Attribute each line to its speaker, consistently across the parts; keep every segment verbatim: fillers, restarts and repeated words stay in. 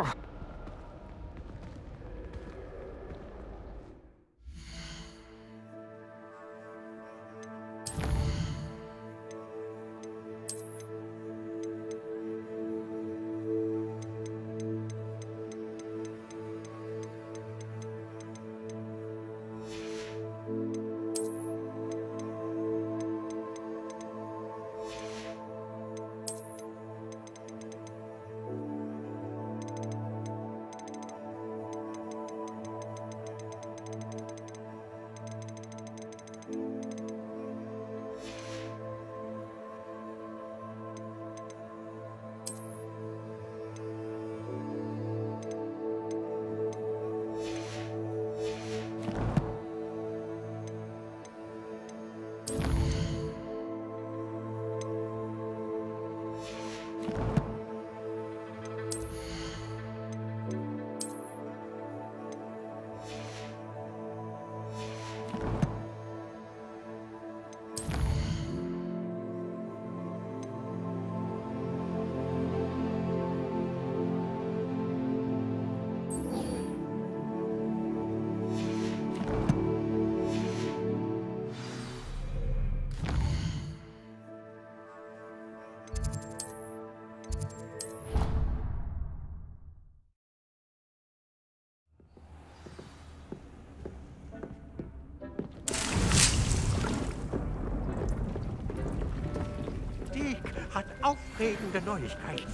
Speaker 1: Deek hat aufregende Neuigkeiten.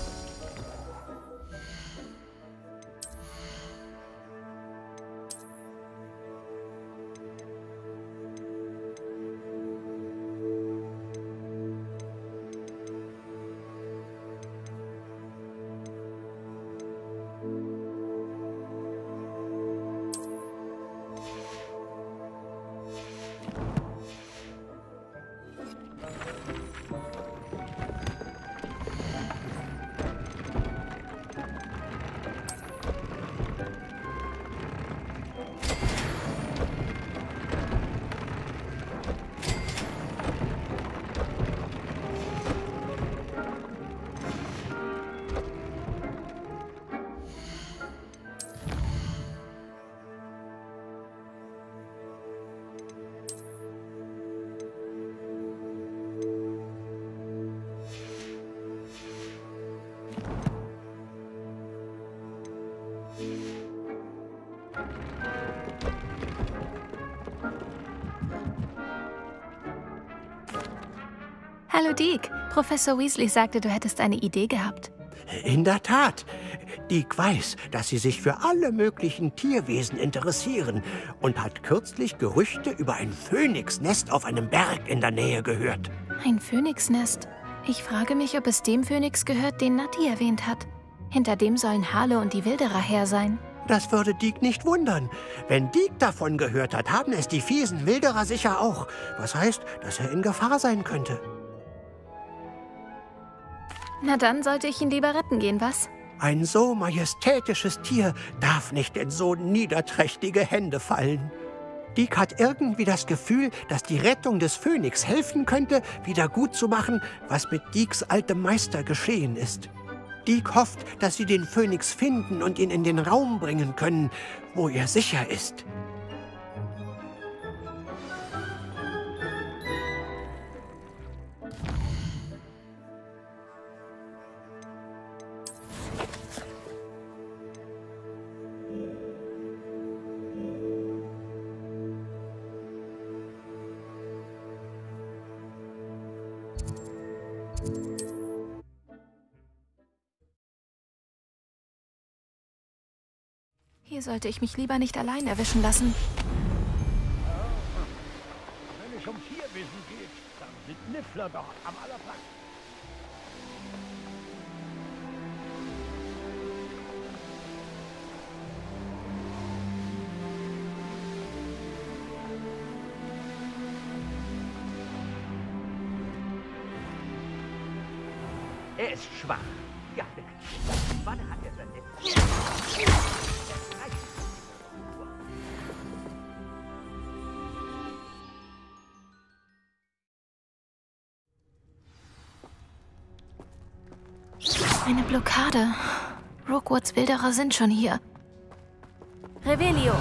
Speaker 2: Hallo Deek, Professor Weasley sagte, du hättest eine Idee gehabt.
Speaker 1: In der Tat. Deek weiß, dass Sie sich für alle möglichen Tierwesen interessieren und hat kürzlich Gerüchte über ein Phönixnest auf einem Berg in der Nähe gehört.
Speaker 2: Ein Phönixnest? Ich frage mich, ob es dem Phönix gehört, den Natti erwähnt hat. Hinter dem sollen Harle und die Wilderer her sein.
Speaker 1: Das würde Deek nicht wundern. Wenn Deek davon gehört hat, haben es die fiesen Wilderer sicher auch. Was heißt, dass er in Gefahr sein könnte.
Speaker 2: Na dann sollte ich ihn lieber retten gehen, was?
Speaker 1: Ein so majestätisches Tier darf nicht in so niederträchtige Hände fallen. Deek hat irgendwie das Gefühl, dass die Rettung des Phönix helfen könnte, wieder gut zu machen, was mit Deeks altem Meister geschehen ist. Deek hofft, dass sie den Phönix finden und ihn in den Raum bringen können, wo er sicher ist.
Speaker 2: Hier sollte ich mich lieber nicht allein erwischen lassen.
Speaker 3: Wenn es um Tierwesen geht, dann sind Niffler doch am allerbesten.
Speaker 4: Er ist schwach. Ja, wann hat er sein letztes...
Speaker 2: Eine Blockade. Rookwoods Wilderer sind schon hier. Revelio.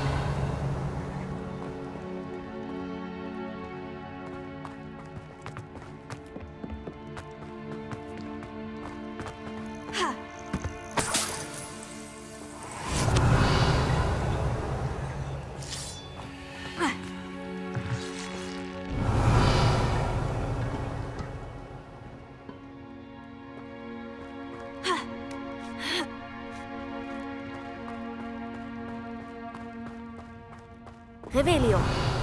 Speaker 2: Revelio.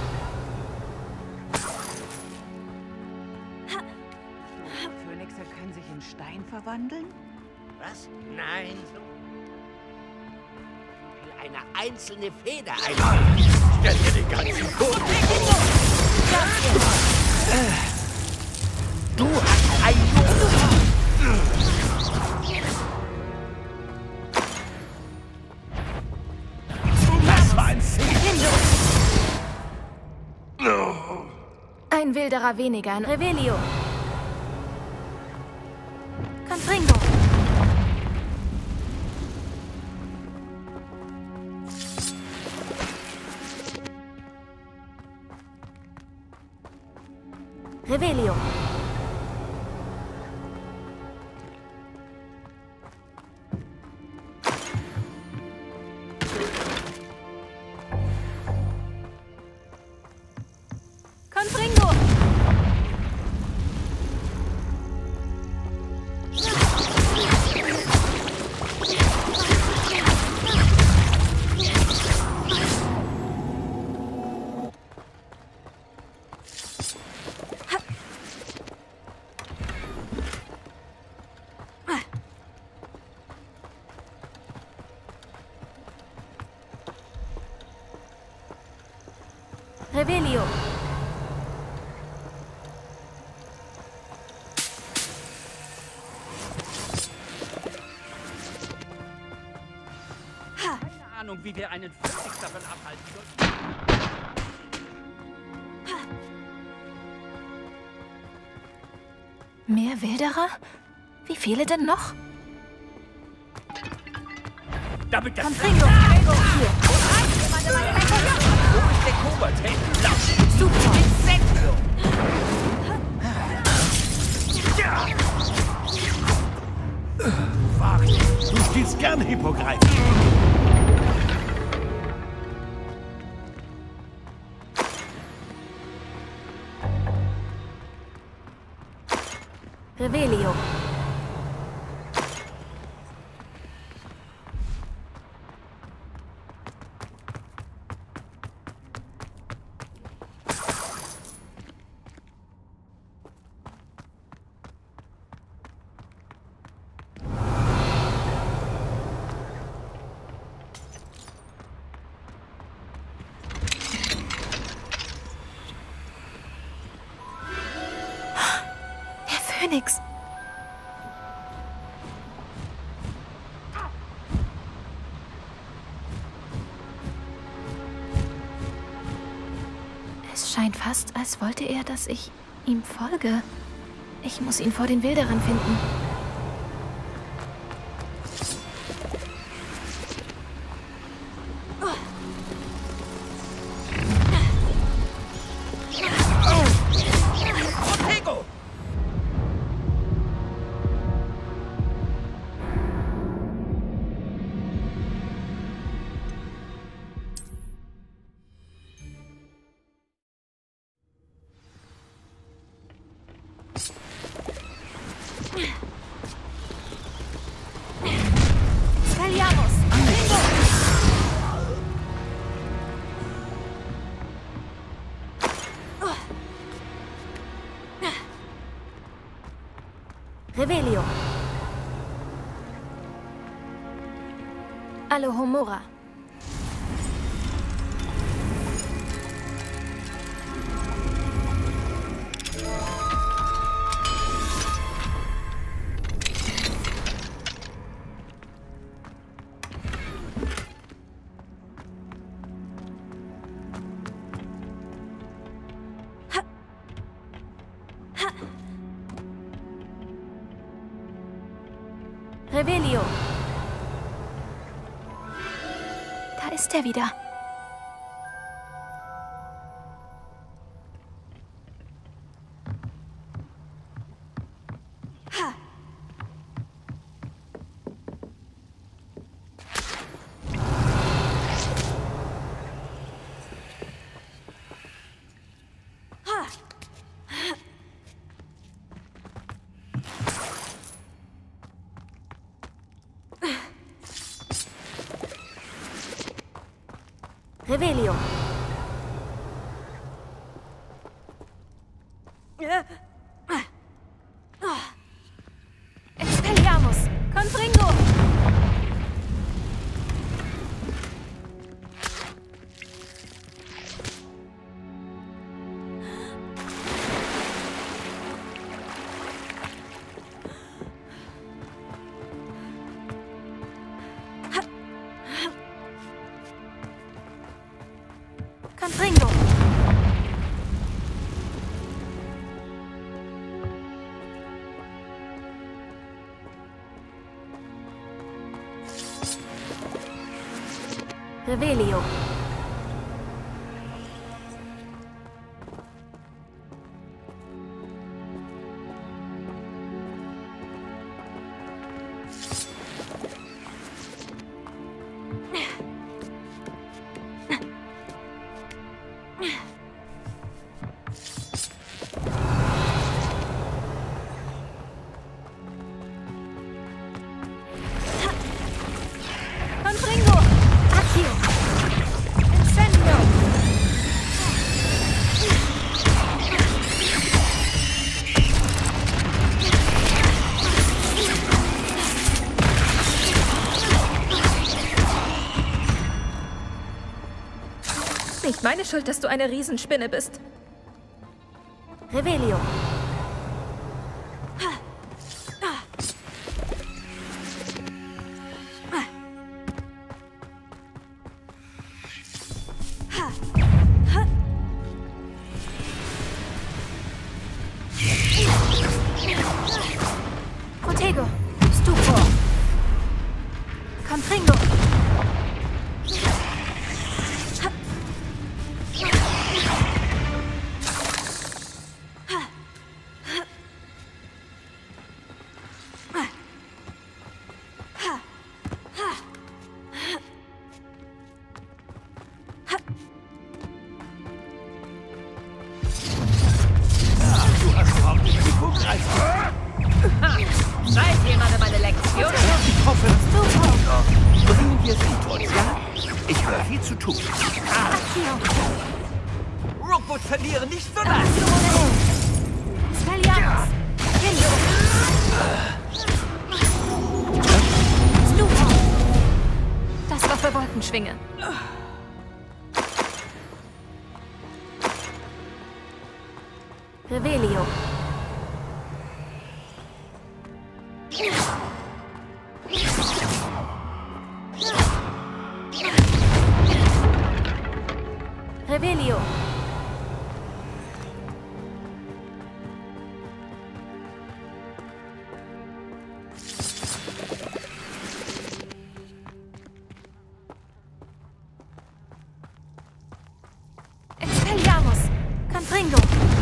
Speaker 5: Phönixe können sich in Stein verwandeln?
Speaker 6: Was? Nein. Wie eine einzelne Feder einmal. Stell dir den ganzen Boden vor. Du hast ein Das war ein Fehler.
Speaker 2: Ein Wilderer weniger, ein Revelio. Confringo. Revelio. Confringo. Revelio.
Speaker 4: Keine Ahnung, wie wir einen Phönix davon abhalten sollten.
Speaker 2: Mehr Wilderer? Wie viele denn noch?
Speaker 4: Damit das...
Speaker 2: Confringo. Hier.
Speaker 4: Wo ist der Kobold? Hey, lauf!
Speaker 2: Super.
Speaker 4: Insekten!
Speaker 3: Wagt. Du spielst gern Hippogreif.
Speaker 2: Revelio. Phönix. Es scheint fast, als wollte er, dass ich ihm folge. Ich muss ihn vor den Wilderern finden. Revelio. Alohomora. Revelio. Da ist er wieder.
Speaker 7: Revelio.
Speaker 2: Expelliarmus! Confringo!
Speaker 7: Confringo. Revelio.
Speaker 2: Confringo! Accio! Incendio!
Speaker 8: Nicht meine Schuld, dass du eine Riesenspinne bist.
Speaker 7: Revelio.
Speaker 2: Protego! Stupor! Confringo!
Speaker 3: Du hast überhaupt nicht geguckt, als
Speaker 8: Weiß jemand meine Lektion?
Speaker 3: ich hoffe, bringen wir sie tot, ja? Ich habe viel zu tun.
Speaker 4: Rookwood verlieren nicht so leicht.
Speaker 2: Expelliarmus! Stupor! Das war für Wolkenschwinge.
Speaker 7: Revelio. Revelio.
Speaker 2: Expelliarmus! Confringo!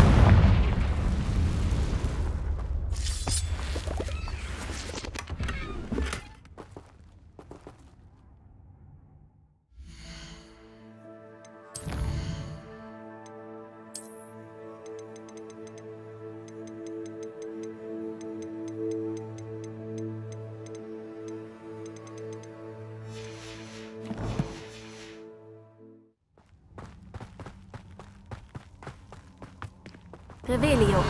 Speaker 7: Revelio.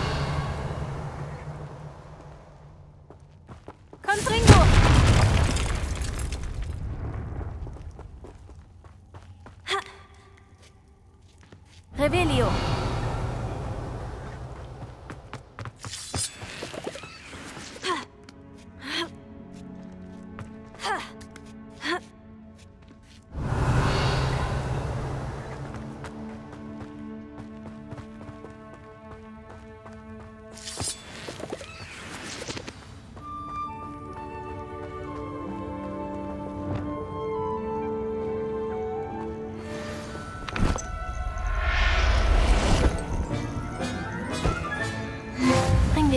Speaker 2: Confringo!
Speaker 7: Revelio.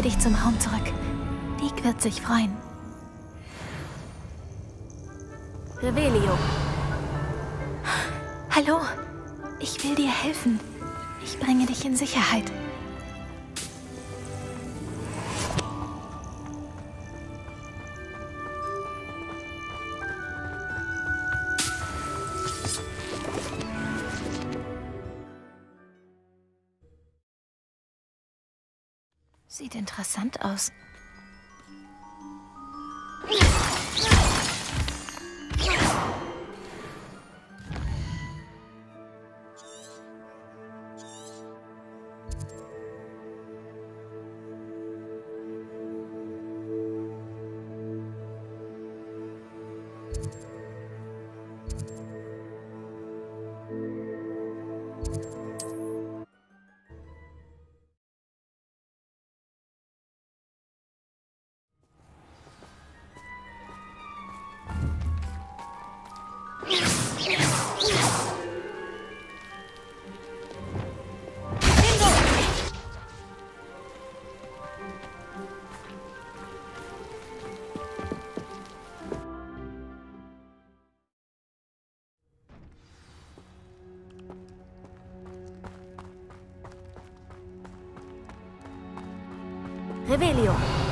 Speaker 2: dich zum Raum zurück. Deek wird sich freuen.
Speaker 7: Revelio.
Speaker 2: Hallo, ich will dir helfen. Ich bringe dich in Sicherheit. Sieht interessant aus.
Speaker 7: Revelio.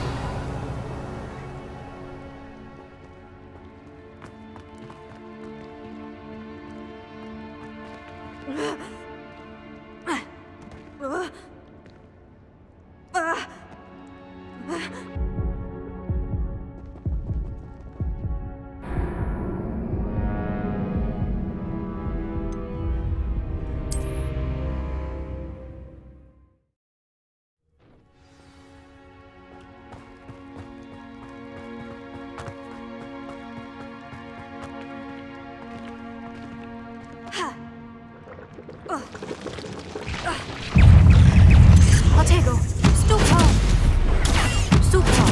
Speaker 2: Protego, Stupo! Stupo!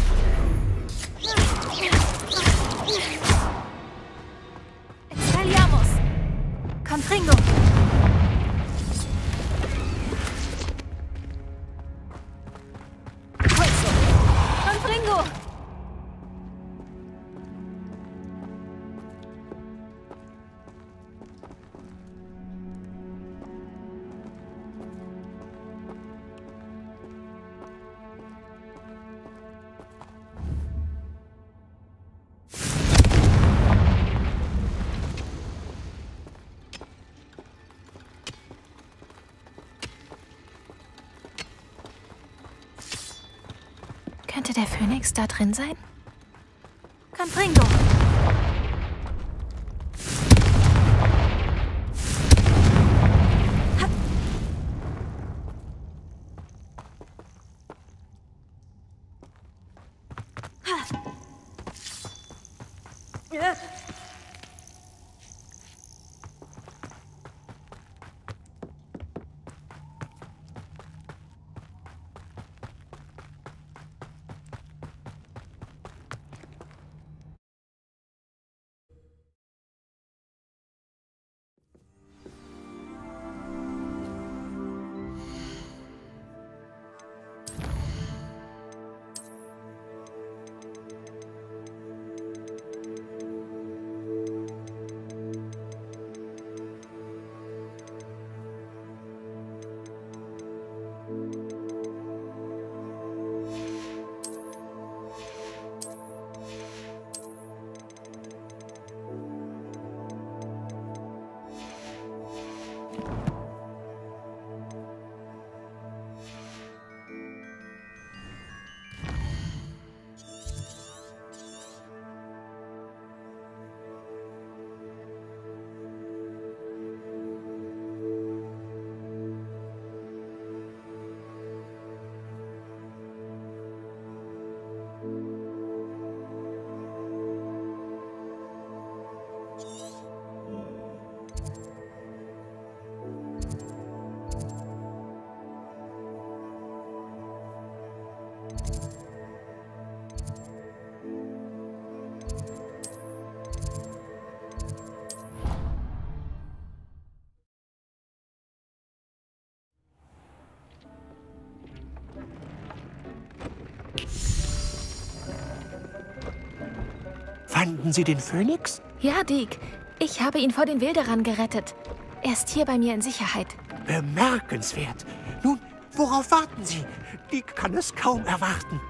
Speaker 2: Expelliarmus! Confringo! Pulso! Confringo! Könnte der Phönix da drin sein?
Speaker 7: Confringo.
Speaker 1: Fanden Sie den Phönix?
Speaker 2: Ja, Deke. Ich habe ihn vor den Wilderern gerettet. Er ist hier bei mir in Sicherheit.
Speaker 1: Bemerkenswert. Nun, worauf warten Sie? Deke kann es kaum erwarten.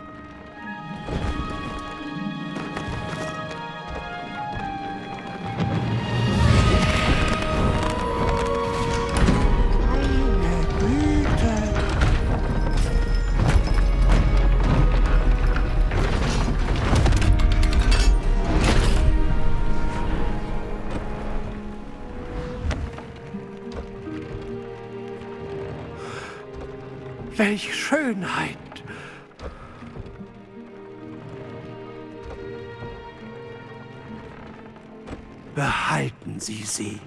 Speaker 1: Welch Schönheit! Behalten Sie sie.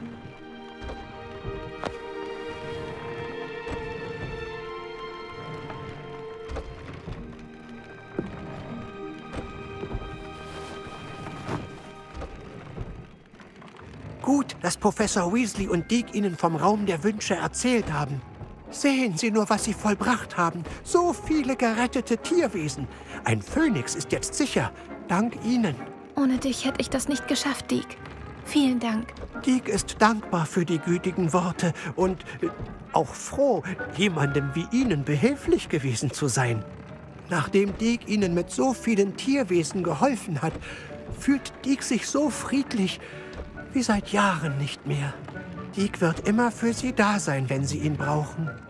Speaker 1: Gut, dass Professor Weasley und Deke Ihnen vom Raum der Wünsche erzählt haben. Sehen Sie nur, was Sie vollbracht haben. So viele gerettete Tierwesen. Ein Phönix ist jetzt sicher, dank Ihnen.
Speaker 2: Ohne dich hätte ich das nicht geschafft, Deke. Vielen Dank.
Speaker 1: Deke ist dankbar für die gütigen Worte und äh, auch froh, jemandem wie Ihnen behilflich gewesen zu sein. Nachdem Deke Ihnen mit so vielen Tierwesen geholfen hat, fühlt Deke sich so friedlich wie seit Jahren nicht mehr. Deke wird immer für Sie da sein, wenn Sie ihn brauchen.